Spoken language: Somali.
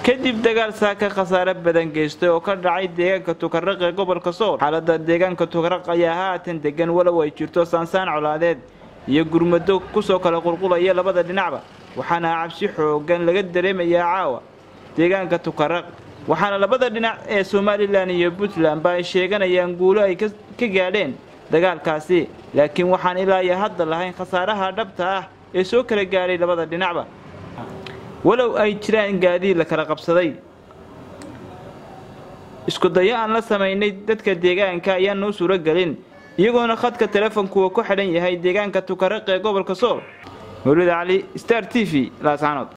kadib dagaal saaka khasaare badan geystay oo ka dhacay deegaanka Tukarraq ee gobolka Sool. Xaaladda deegaanka Tukarraq ayaa haatan degan walow ay jirto saansaan colaadeed iyo gurmado ku soo kala qulqulaya labada dhinacba, waxaana cabsi xoogan laga dareemayaa caawa deegaanka Tukarraq. waxaana labada dhinac ee Somaliland iyo Puntland ay sheeganayaan guulo ay ka gaadheen dagaalkaasi, laakiin waxaan ilaa hadda lahayn khasaaraha dhabta ah ee soo kala gaaray labada dhinacba, walow ay jiraan gaadiid la kala qabsaday. isku dayo aan la sameynay dadka deegaanka ayaa noo suura galin, iyagoona khadka telefoonku ku xidhan yahay deegaanka Tukarraq ee gobolka Sool. Mawlid Ali, Star TV, Laascaanood.